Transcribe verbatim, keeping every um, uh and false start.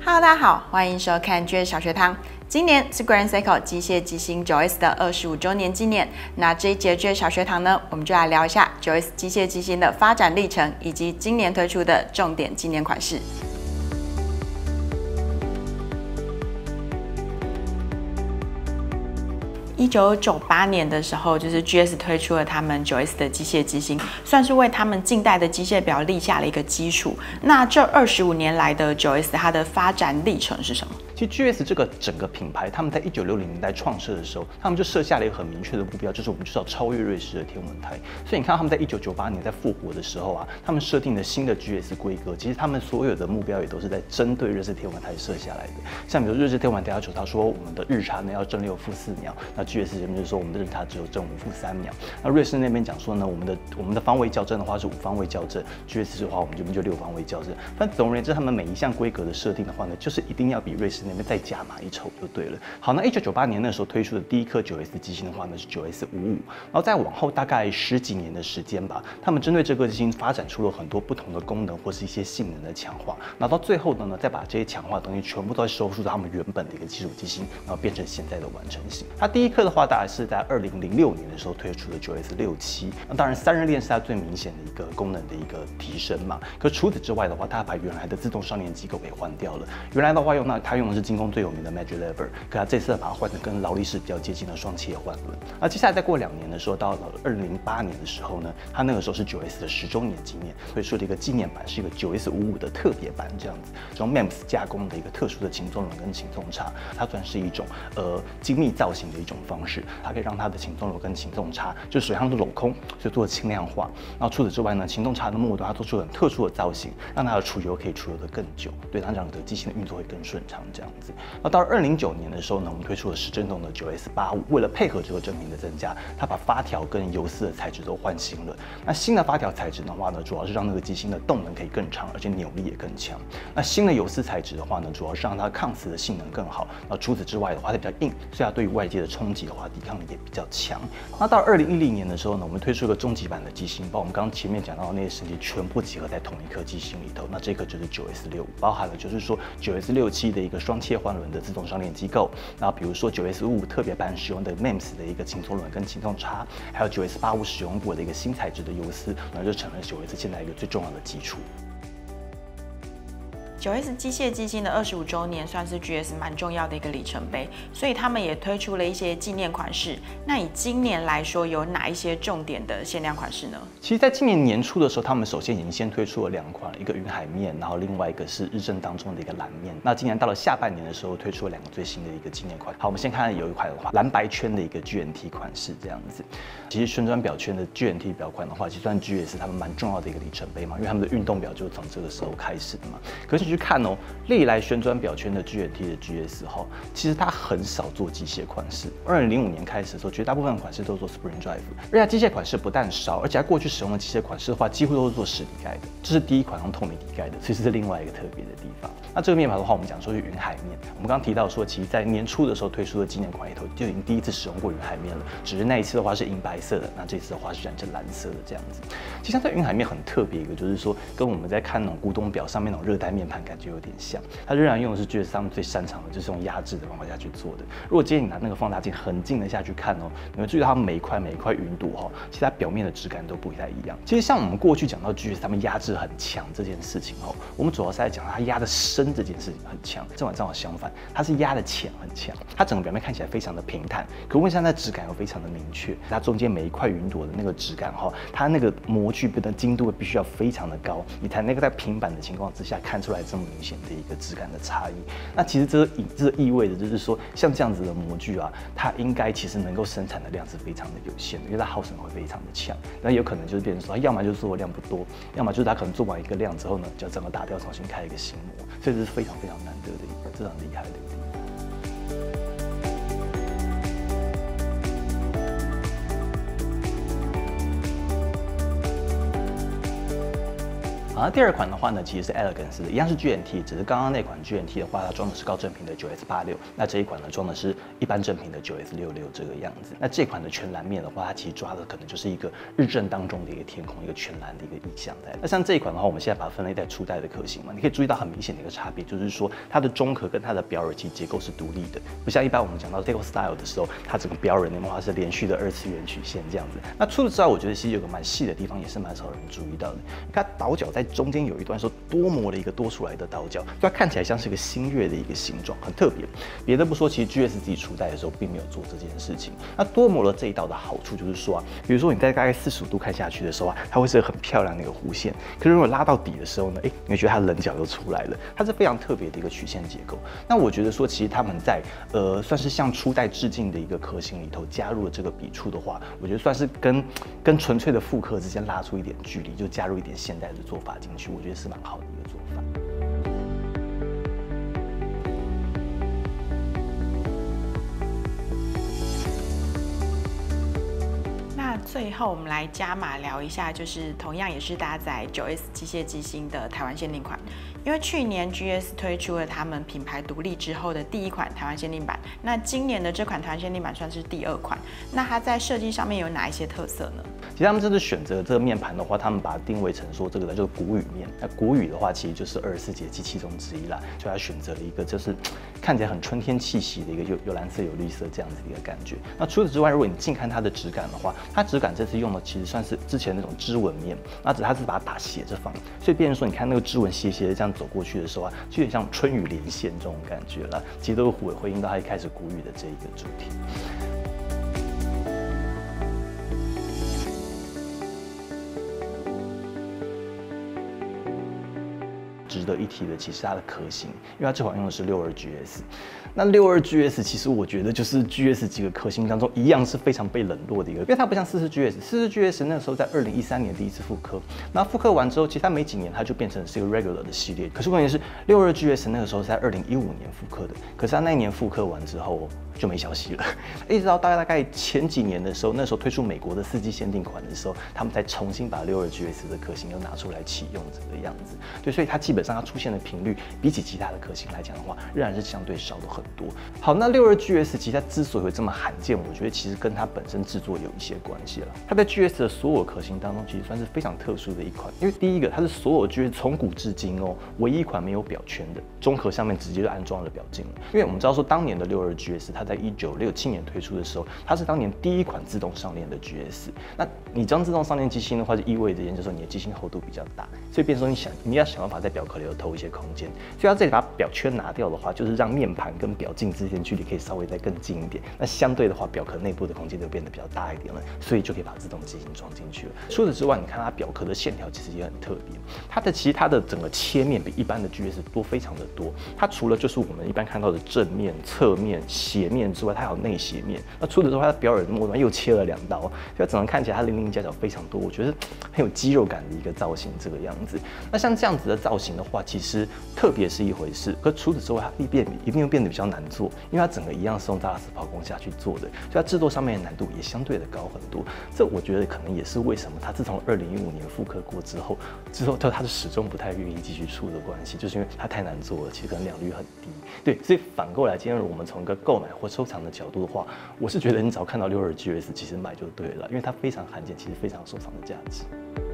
Hello， 大家好，欢迎收看 G S 小学堂。今年是 Grand Seiko 机械机芯 九 S 的二十五周年纪念。那这一节 G S 小学堂呢，我们就来聊一下九 S 机械机芯的发展历程，以及今年推出的重点纪念款式。一九九八年的时候，就是 G S 推出了他们九 S 的机械机芯，算是为他们近代的机械表立下了一个基础。那这二十五年来的九 S， 它的发展历程是什么？ 其实 G S 这个整个品牌，他们在一九六零年代创设的时候，他们就设下了一个很明确的目标，就是我们就是要超越瑞士的天文台。所以你看，他们在一九九八年在复活的时候啊，他们设定的新的 G S 规格，其实他们所有的目标也都是在针对瑞士天文台设下来的。像比如瑞士天文台要求他说，我们的日差呢要正六负四秒，那 G S 这边就是说我们的日差只有正五负三秒。那瑞士那边讲说呢，我们的我们的方位校正的话是五方位校正 ，G S 的话我们这边就六方位校正。但总而言之，他们每一项规格的设定的话呢，就是一定要比瑞士那边再加码一筹就对了。好，那一九九八年那时候推出的第一颗九 S 机芯的话呢是九 S 五五，然后再往后大概十几年的时间吧，他们针对这个机芯发展出了很多不同的功能或是一些性能的强化，然后到最后呢呢再把这些强化的东西全部都收束到他们原本的一个基础机芯，然后变成现在的完成型。它第一颗的话大概是在二零零六年的时候推出的九 S 六七，那当然散热链是它最明显的一个功能的一个提升嘛。可除此之外的话，它把原来的自动上链机构给换掉了。原来的话用那它用的是精工最有名的 Magic Lever， 可它这次把它换成跟劳力士比较接近的双切换轮。那接下来再过两年的时候，到了二零零八年的时候呢，它那个时候是九 S 的十周年纪念，推出了一个纪念版，是一个九 S 五五的特别版这样子，用 M E M S 加工的一个特殊的擒纵轮跟擒纵叉，它算是一种呃精密造型的一种方式，它可以让它的擒纵轮跟擒纵叉就水上是镂空，所以做轻量化。然后除此之外呢，擒纵叉的末端它做出很特殊的造型，让它的储油可以储油的更久，对它让的机芯的运作会更顺畅这样子。那到了二零零九年的时候呢，我们推出了十振动的九 S 八五，为了配合这个振频的增加，它把发条跟油丝的材质都换新了。那新的发条材质的话呢，主要是让那个机芯的动能可以更长，而且扭力也更强。那新的油丝材质的话呢，主要是让它抗磁的性能更好。那除此之外的话，它比较硬，所以它对于外界的冲击的话，抵抗力也比较强。那到二零一零年的时候呢，我们推出一个终极版的机芯，把我们刚刚前面讲到的那些升级全部集合在同一颗机芯里头。那这颗就是九 S 六五，包含了就是说九 S 六七的一个双切换轮的自动上链机构，然后比如说九 S 五五特别版使用的 M E M S 的一个擒纵轮跟擒纵叉，还有九 S 八五使用过的一个新材质的油丝，然后就成了九 S 现在一个最重要的基础。 九 S 机械机芯的二十五周年算是 G S 蛮重要的一个里程碑，所以他们也推出了一些纪念款式。那以今年来说，有哪一些重点的限量款式呢？ 其实，在今年年初的时候，他们首先已经先推出了两款，一个云海面，然后另外一个是日正当中的一个蓝面。那今年到了下半年的时候，推出了两个最新的一个纪念款。好，我们先看有一款的话，蓝白圈的一个 G N T 款式这样子。其实旋转表圈的 G N T 表款的话，其实算 G S 他们蛮重要的一个里程碑嘛，因为他们的运动表就是从这个时候开始的嘛。可是去看哦，历来旋转表圈的 G N T 的 G S 哈，其实它很少做机械款式。二零零五年开始的时候，绝大部分款式都做 Spring Drive， 而且它机械款式不但少，而且它过去使用的机械款式的话，几乎都是做实底盖的，这是第一款用透明底盖的，所以这是另外一个特别的地方。那这个面板的话，我们讲说是云海面。我们刚刚提到说，其实在年初的时候推出的纪念款里头，就已经第一次使用过云海面了，只是那一次的话是银白色的，那这次的话是染成蓝色的这样子。其实它这云海面很特别一个，就是说跟我们在看那种古董表上面那种热带面盘感觉有点像。它仍然用的是 G S 他们最擅长的，就是用压制的方法下去做的。如果今天你拿那个放大镜很近的下去看哦，你会注意到它每一块每一块云朵哈，其实它表面的质感都不太一样。其实像我们过去讲到 G S 他们压制很强这件事情哦，我们主要是在讲它压的深这件事情很强。这碗正好相反，它是压的浅很强，它整个表面看起来非常的平坦，可问题它的质感又非常的明确。它中间每一块云朵的那个质感哈，它那个模具的精度必须要非常的高，你才能够在平板的情况之下看出来这么明显的一个质感的差异。那其实这意这意味着就是说，像这样子的模具啊，它应该其实能够生产的量是非常的有限的，因为它耗损会非常的强。那有可能就是变成说，它要么就是做的量不多，要么就是它可能做完一个量之后呢，就要整个打掉，重新开一个新模，所以这是非常非常难得的一个非常厉害的一个地方。 好，第二款的话呢，其实是 Elegance 的，一样是 G N T， 只是刚刚那款 G N T 的话，它装的是高正品的 九 S 八六，那这一款呢装的是一般正品的九 S 六六这个样子。那这款的全蓝面的话，它其实抓的可能就是一个日正当中的一个天空，一个全蓝的一个意象在。那像这一款的话，我们现在把它分类在初代的壳型嘛，你可以注意到很明显的一个差别，就是说它的中壳跟它的表耳其实结构是独立的，不像一般我们讲到 Deco Style 的时候，它整个表耳内的话是连续的二次元曲线这样子。那除此之外，我觉得其实有个蛮细的地方，也是蛮少人注意到的。你看倒角在中间有一段说多磨了一个多出来的倒角，它看起来像是一个新月的一个形状，很特别。别的不说，其实 G S 自己初代的时候并没有做这件事情。那多磨了这一道的好处就是说啊，比如说你在大概四十五度看下去的时候啊，它会是很漂亮的一个弧线。可是如果拉到底的时候呢，哎，你会觉得它棱角又出来了，它是非常特别的一个曲线结构。那我觉得说，其实他们在呃算是向初代致敬的一个壳型里头加入了这个笔触的话，我觉得算是跟跟纯粹的复刻之间拉出一点距离，就加入一点现代的做法进去，我觉得是蛮好的一个做法。 那最后我们来加码聊一下，就是同样也是搭载九 S 机械机芯的台湾限定款。因为去年 G S 推出了他们品牌独立之后的第一款台湾限定版，那今年的这款台湾限定版算是第二款。那它在设计上面有哪一些特色呢？ 其实他们这次选择这个面盘的话，他们把它定位成说这个呢就是谷雨面。那谷雨的话，其实就是二十四节气其中之一啦，所以它选择了一个就是看起来很春天气息的一个有有蓝色有绿色这样子的一个感觉。那除此之外，如果你近看它的质感的话，它质感这次用的其实算是之前那种织纹面，那只是它是把它打斜着放，所以变成说你看那个织纹斜斜的这样走过去的时候啊，就有点像春雨连线这种感觉啦。其实都会回应到它一开始谷雨的这一个主题。值得一提的，其实它的壳型，因为它这款用的是六二 G S， 那六二 G S 其实我觉得就是 G S 几个壳型当中一样是非常被冷落的一个，因为它不像四四 G S， 四四 G S 那个时候在二零一三年第一次复刻，那复刻完之后，其实它没几年它就变成是一个 regular 的系列。可是关键是六二 G S 那个时候是在二零一五年复刻的，可是它那一年复刻完之后就没消息了，一直到大概大概前几年的时候，那时候推出美国的四季限定款的时候，他们才重新把六二 G S 的壳型又拿出来启用这个样子。对，所以它基本上它出现的频率，比起其他的壳型来讲的话，仍然是相对少的很多。好，那六二 G S 其实它之所以会这么罕见，我觉得其实跟它本身制作有一些关系了。它在 G S 的所有壳型当中，其实算是非常特殊的一款，因为第一个，它是所有 G S 从古至今哦，唯一一款没有表圈的，中壳上面直接就安装了表镜了。因为我们知道说，当年的六二 G S 它在一九六七年推出的时候，它是当年第一款自动上链的 G S。那你装自动上链机芯的话，就意味着就是说你的机芯厚度比较大，所以变成说你想你要想办法在表壳里头投一些空间。所以它这里把表圈拿掉的话，就是让面盘跟表镜之间距离可以稍微再更近一点。那相对的话，表壳内部的空间就变得比较大一点了，所以就可以把自动机芯装进去了。除此之外，你看它表壳的线条其实也很特别，它的其实它的整个切面比一般的 G S 多非常的多。它除了就是我们一般看到的正面、侧面、斜面之外，它还有内斜面。那除此之外，它的表耳末端又切了两刀，所以整个看起来它零零角角非常多，我觉得很有肌肉感的一个造型这个样子。那像这样子的造型的话，其实特别是一回事，可除此之外，它一变一定又变得比较难做，因为它整个一样是用扎拉斯抛工下去做的，所以它制作上面的难度也相对的高很多。这我觉得可能也是为什么它自从二零一五年复刻过之后，之后它是始终不太愿意继续出的关系，就是因为它太难做了，其实可能良率很低。对，所以反过来，今天如果我们从一个购买或收藏的角度的话，我是觉得你只要看到六二 G S， 其实买就对了，因为它非常罕见，其实非常收藏的价值。